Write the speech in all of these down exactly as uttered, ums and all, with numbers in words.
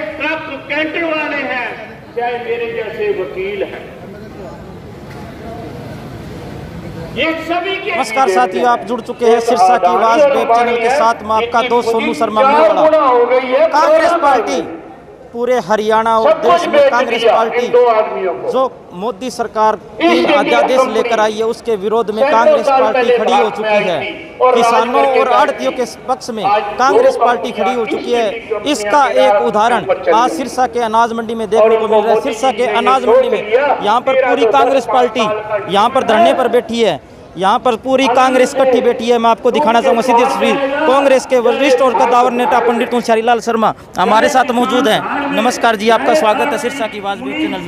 Truck canter वाले हैं, चाहे मेरे जैसे वकील हैं, ये सभी के। नमस्कार साथियों, आप जुड़ चुके हैं सिरसा की आवाज वेब चैनल के साथ। मैं आपका दोस्त सोनू शर्मा मेवाड़ा। कांग्रेस पार्टी पूरे हरियाणा और देश में कांग्रेस पार्टी जो मोदी सरकार तीन अध्यादेश लेकर आई है उसके विरोध में कांग्रेस पार्टी खड़ी हो चुकी है। किसानों और आढ़तियों के पक्ष में कांग्रेस पार्टी खड़ी हो चुकी है। इसका एक उदाहरण आज सिरसा के अनाज मंडी में देखने को मिल रहा है। सिरसा के अनाज मंडी में यहाँ पर पूरी कांग्रेस पार्टी यहाँ पर धरने पर बैठी है। यहाँ पर पूरी कांग्रेस इकट्ठी बैठी है। मैं आपको दिखाना चाहूँगा सीधी तस्वीर। कांग्रेस के वरिष्ठ और कद्दावर नेता पंडित तुलसी लाल शर्मा हमारे साथ मौजूद हैं। नमस्कार जी, आपका स्वागत है सिरसा की आवाज वेब चैनल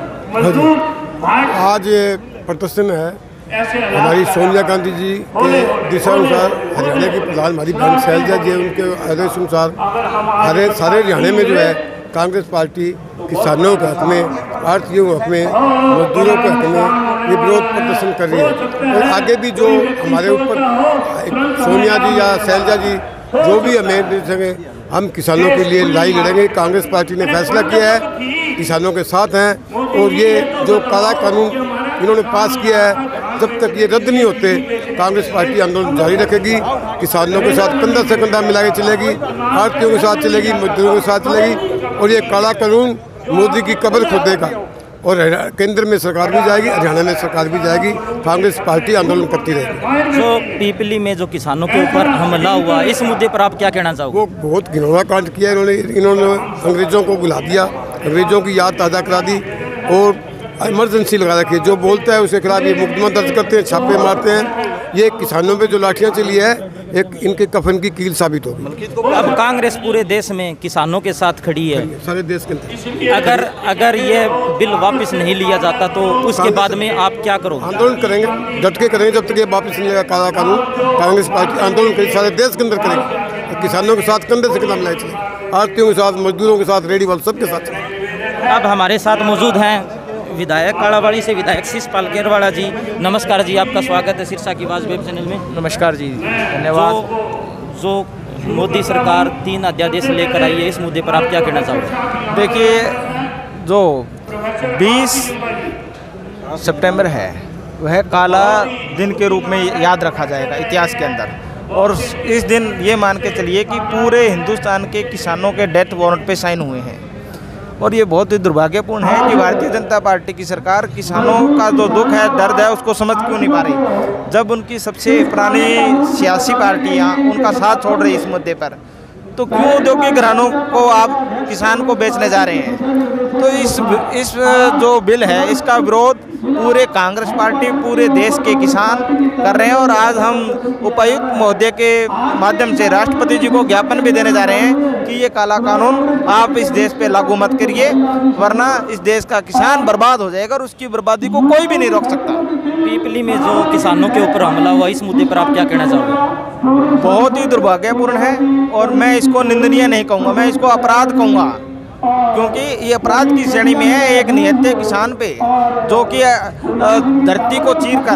में। आज ये प्रदर्शन है हमारी सोनिया गांधी जी के दिशा अनुसार हरियाणा की प्रधान हमारी बहन शैलजा जी उनके आदेश अनुसार हरे सारे हरियाणा में जो है कांग्रेस पार्टी किसानों के हक में, आढ़तियों के हक में, मजदूरों के हक में ये विरोध प्रदर्शन कर रही है। और आगे भी जो हमारे ऊपर सोनिया जी या शैलजा जी जो भी हमें दे सके, हम किसानों के लिए लड़ाई लड़ेंगे। कांग्रेस पार्टी ने फैसला किया है, किसानों के साथ हैं। और ये जो काला कानून इन्होंने पास किया है, जब तक ये रद्द नहीं होते कांग्रेस पार्टी आंदोलन जारी रखेगी। किसानों के साथ कंधा से कंधा मिला के चलेगी, आढ़तियों के साथ चलेगी, मजदूरों के साथ चलेगी। और ये काला कानून मोदी की कब्र खोदेगा। और केंद्र में सरकार भी जाएगी, हरियाणा में सरकार भी जाएगी। कांग्रेस पार्टी आंदोलन करती रहेगी। जो पीपली में जो किसानों के ऊपर हमला हुआ, इस मुद्दे पर आप क्या कहना चाहोगे? वो बहुत घिनौना कांड किया इन्होंने। इन्होंने अंग्रेजों को बुला दिया, अंग्रेजों की याद ताज़ा करा दी और इमरजेंसी लगा रखी है। जो बोलता है उसके खिलाफ ये मुकदमा दर्ज करते हैं, छापे मारते हैं। ये किसानों पे जो लाठियाँ चली है एक इनके कफन की कील साबित होगी। अब कांग्रेस पूरे देश में किसानों के साथ खड़ी है, सारे देश के अंदर। अगर अगर ये बिल वापस नहीं लिया जाता तो उसके बाद में आप क्या करोगे? आंदोलन करेंगे, डट के करेंगे जब तक ये वापस नहीं लेगा काला कानून। कांग्रेस पार्टी आंदोलन करेगी, सारे देश के अंदर करेगी। किसानों के साथ कंधे से कंधा मिलाए चलेगी, आढ़तियों के साथ, मजदूरों के साथ, रेडी वाले सबके साथ चलेगी। अब हमारे साथ मौजूद हैं विधायक कालावाड़ी से विधायक शिषपाल केरवाड़ा जी। नमस्कार जी, आपका स्वागत है सिरसा की आवाज वेब चैनल में। नमस्कार जी, धन्यवाद। जो, जो मोदी सरकार तीन अध्यादेश लेकर आई है, इस मुद्दे पर आप क्या कहना चाहोगे? देखिए, जो बीस सितंबर है वह काला दिन के रूप में याद रखा जाएगा इतिहास के अंदर। और इस दिन ये मान के चलिए कि पूरे हिंदुस्तान के किसानों के डेथ वारंट पे साइन हुए हैं। और ये बहुत ही दुर्भाग्यपूर्ण है कि भारतीय जनता पार्टी की सरकार किसानों का जो दुख है, दर्द है, उसको समझ क्यों नहीं पा रही। जब उनकी सबसे पुरानी सियासी पार्टियां उनका साथ छोड़ रही इस मुद्दे पर, तो क्यों औद्योगिक घरानों को आप किसान को बेचने जा रहे हैं? तो इस इस जो बिल है इसका विरोध पूरे कांग्रेस पार्टी, पूरे देश के किसान कर रहे हैं। और आज हम उपायुक्त महोदय के माध्यम से राष्ट्रपति जी को ज्ञापन भी देने जा रहे हैं कि ये काला कानून आप इस देश पे लागू मत करिए, वरना इस देश का किसान बर्बाद हो जाएगा और उसकी बर्बादी को कोई भी नहीं रोक सकता। पीपली में जो किसानों के ऊपर हमला हुआ, इस मुद्दे पर आप क्या कहना चाहोगे? बहुत ही दुर्भाग्यपूर्ण है और मैं इसको निंदनीय नहीं कहूँगा, मैं इसको अपराध कहूँगा। क्योंकि ये अपराध की श्रेणी में है। एक निहत्थे किसान पे जो कि धरती को चीर कर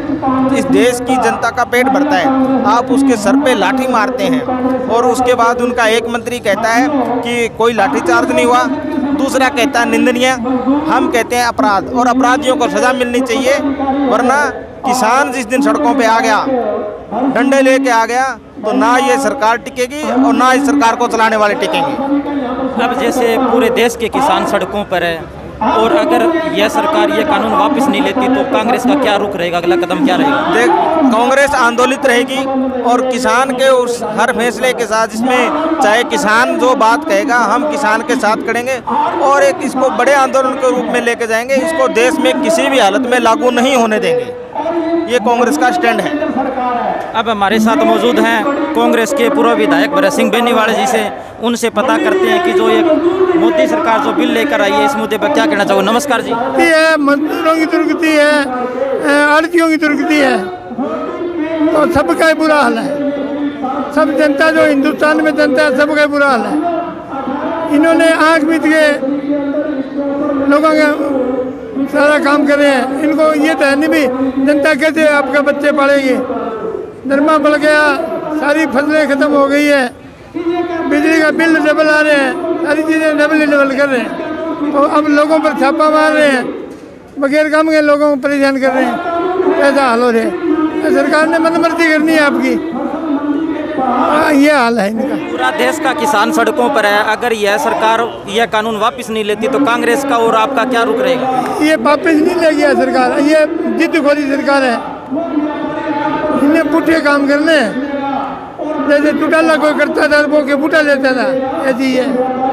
इस देश की जनता का पेट भरता है, आप उसके सर पे लाठी मारते हैं। और उसके बाद उनका एक मंत्री कहता है कि कोई लाठीचार्ज नहीं हुआ, दूसरा कहता है निंदनीय, हम कहते हैं अपराध। और अपराधियों को सजा मिलनी चाहिए, वरना किसान जिस दिन सड़कों पे आ गया, डंडे लेके आ गया, तो ना ये सरकार टिकेगी और ना इस सरकार को चलाने वाले टिकेंगे। अब जैसे पूरे देश के किसान सड़कों पर है और अगर यह सरकार ये कानून वापस नहीं लेती तो कांग्रेस का क्या रुख रहेगा, अगला कदम क्या रहेगा? देख, कांग्रेस आंदोलित रहेगी और किसान के उस हर फैसले के साथ, जिसमें चाहे किसान जो बात कहेगा हम किसान के साथ करेंगे और एक इसको बड़े आंदोलन के रूप में लेके जाएंगे। इसको देश में किसी भी हालत में लागू नहीं होने देंगे। ये कांग्रेस का स्टैंड है। अब हमारे साथ मौजूद हैं कांग्रेस के पूर्व विधायक भरत सिंह बेनीवाल जी से, उनसे पता करते हैं कि जो ये मोदी सरकार जो बिल लेकर आई है इस मुद्दे पर क्या कहना चाहोगे? नमस्कार जी। है मजदूरों की दुर्गति है, आढ़तियों की दुर्गति है, तो सबका बुरा हाल है। सब जनता जो हिंदुस्तान में जनता है सबका बुरा हाल है। इन्होंने आँख मीच के लोगों के सारा काम करे हैं। इनको ये तो है नहीं भी जनता कैसे आपका बच्चे पढ़ेगी। नरमा बढ़ गया, सारी फसलें खत्म हो गई है। बिजली का बिल डबल आ रहे हैं, सारी चीज़ें डबल डबल कर रहे हैं। तो अब लोगों पर छापा मार रहे हैं, बगैर काम के लोगों को परेशान कर रहे हैं, ऐसा हाल हो रहा है। सरकार ने मनमर्जी करनी है आपकी, ये हाल है इनका। पूरा देश का किसान सड़कों पर है, अगर यह सरकार यह कानून वापस नहीं लेती तो कांग्रेस का और आपका क्या रुख रहेगा? ये वापस नहीं ले गया सरकार, ये जिद्दखोरी सरकार है, इन्हें पुठे काम करने हैं। जैसे टुटाला कोई करता था वो के बूटा लेता था, ऐसी है।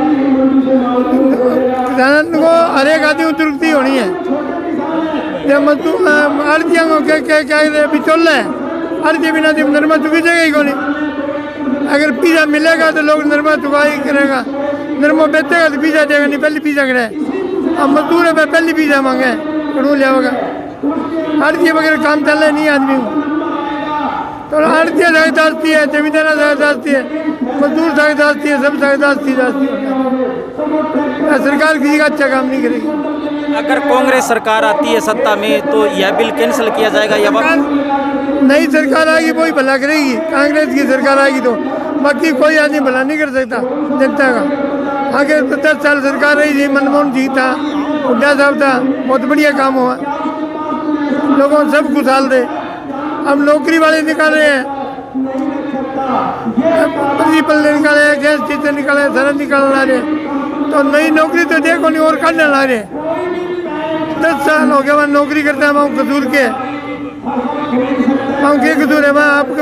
किसान को हर एक आदमी दुरुस्ती होनी है। जब मजदूर आड़तियों को क्या क्या क्या बिचौल है, आड़ती बिना तो नरमा चुकी जाएगा ही कौन। अगर पिज़्ज़ा मिलेगा तो लोग नरमा चुका ही करेगा, नरमा बेचेगा तो पिज़्ज़ा देगा नहीं, पहले पिज़्ज़ा करे। अब मजदूर है पहले पिज़्ज़ा मांगे कड़ू लियागा, आड़ती वगैरह काम चले नहीं आदमी को। तो आड़तियाँ सागदास्ती है, जमींदारा सागदास्ती है, मजदूर सागदास्ती है, सब सागदास्ती जाती है। सरकार किसी का अच्छा काम नहीं करेगी। अगर कांग्रेस सरकार आती है सत्ता में तो यह बिल कैंसिल किया जाएगा या नई सरकार आएगी वही भला करेगी। कांग्रेस की सरकार आएगी तो बाकी कोई आदमी भला नहीं कर सकता जनता का। आगे दस साल सरकार रही थी, मनमोहन सिंह था, हुड्डा साहब था, बहुत बढ़िया काम हुआ, लोगों को सब खुशहाल थे। अब नौकरी वाले निकाल रहे हैं, प्रिंसिपल निकाले हैं, गैस टीचर निकाले हैं, सारा निकाल ला रहे हैं। तो नई नौकरी तो देखो नहीं और करने ला रहे। दस साल हो गया वहाँ नौकरी करता है, वहाँ कसूर के वहाँ के कसूर है, वहाँ आपके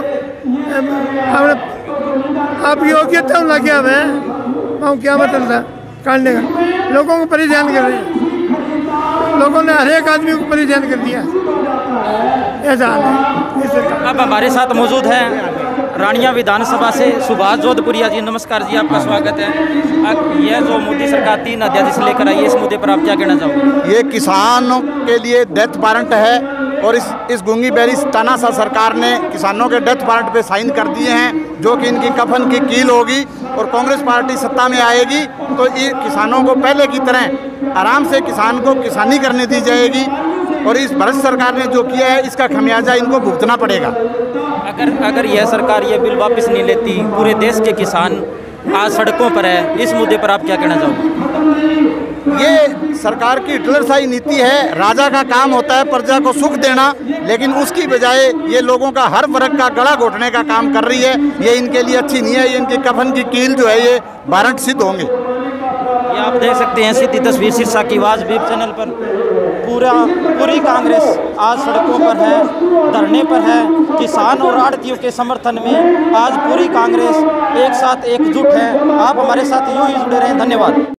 आपकी योग्यता लग गया है, वहाँ क्या मतलब था काटने का। लोगों को परेशान कर रहे हैं, लोगों ने हर एक आदमी को परेशान कर दिया, ऐसा हाल है। अब हमारे साथ मौजूद हैं रानिया विधानसभा से सुभाष जोधपुरिया जी। नमस्कार जी, आपका स्वागत है। यह जो मोदी सरकार तीन अध्यादेश लेकर आई है, इस मुद्दे पर आप क्या कहना चाहोगे? ये किसानों के लिए डेथ वारंट है और इस इस गूंगी बैरी तानाशाह सरकार ने किसानों के डेथ वारंट पे साइन कर दिए हैं, जो कि इनकी कफन की कील होगी। और कांग्रेस पार्टी सत्ता में आएगी तो ये किसानों को पहले की तरह आराम से किसान को किसानी करने दी जाएगी और इस भारत सरकार ने जो किया है इसका खमियाजा इनको भुगतना पड़ेगा। अगर अगर यह सरकार यह बिल वापस नहीं लेती, पूरे देश के किसान आज सड़कों पर है, इस मुद्दे पर आप क्या कहना चाहोगे? ये सरकार की हिटलरशाही नीति है। राजा का काम होता है प्रजा को सुख देना, लेकिन उसकी बजाय ये लोगों का हर वर्ग का गला घोटने का काम कर रही है। ये इनके लिए अच्छी नहीं है। ये इनकी कफन की कील जो है ये वारंट सिद्ध होंगे। ये आप देख सकते हैं सीधी तस्वीर सिरसा की आवाज़ वेब चैनल पर। पूरा पूरी कांग्रेस आज सड़कों पर है, धरने पर है। किसान और आड़तियों के समर्थन में आज पूरी कांग्रेस एक साथ एकजुट है। आप हमारे साथ यूं ही जुड़े रहें। धन्यवाद।